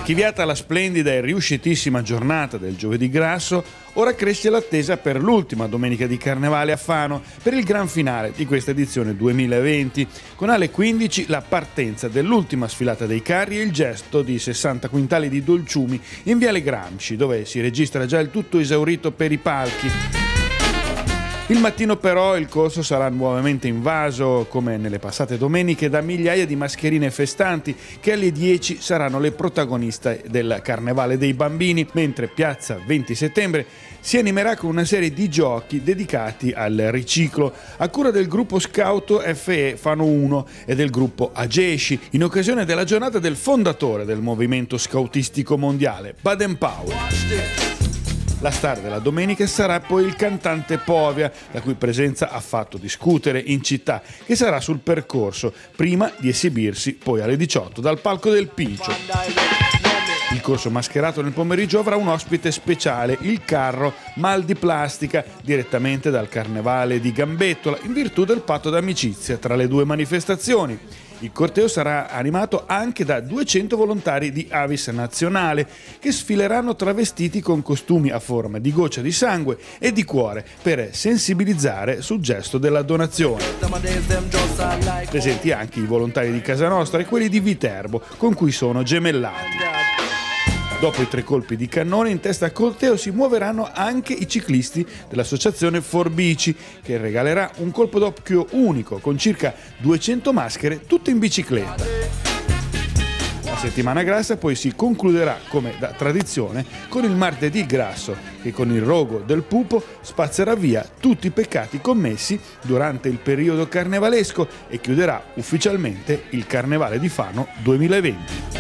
Archiviata la splendida e riuscitissima giornata del Giovedì Grasso, ora cresce l'attesa per l'ultima domenica di Carnevale a Fano, per il gran finale di questa edizione 2020, con alle 15 la partenza dell'ultima sfilata dei carri e il gesto di 60 quintali di dolciumi in Viale Gramsci, dove si registra già il tutto esaurito per i palchi. Il mattino però il corso sarà nuovamente invaso, come nelle passate domeniche, da migliaia di mascherine festanti che alle 10 saranno le protagoniste del Carnevale dei Bambini, mentre Piazza 20 Settembre si animerà con una serie di giochi dedicati al riciclo, a cura del gruppo Scout FE Fano 1 e del gruppo Agesci, in occasione della giornata del fondatore del movimento scoutistico mondiale, Baden Powell. La star della domenica sarà poi il cantante Povia, la cui presenza ha fatto discutere in città, che sarà sul percorso prima di esibirsi poi alle 18 dal palco del Pincio. Il corso mascherato nel pomeriggio avrà un ospite speciale, il carro Mal di Plastica, direttamente dal Carnevale di Gambettola, in virtù del patto d'amicizia tra le due manifestazioni. Il corteo sarà animato anche da 200 volontari di Avis Nazionale che sfileranno travestiti con costumi a forma di goccia di sangue e di cuore per sensibilizzare sul gesto della donazione. Presenti anche i volontari di Casa Nostra e quelli di Viterbo, con cui sono gemellati. Dopo i 3 colpi di cannone, in testa al corteo si muoveranno anche i ciclisti dell'associazione Forbici, che regalerà un colpo d'occhio unico con circa 200 maschere tutte in bicicletta. La settimana grassa poi si concluderà, come da tradizione, con il martedì grasso, che con il rogo del pupo spazzerà via tutti i peccati commessi durante il periodo carnevalesco e chiuderà ufficialmente il Carnevale di Fano 2020.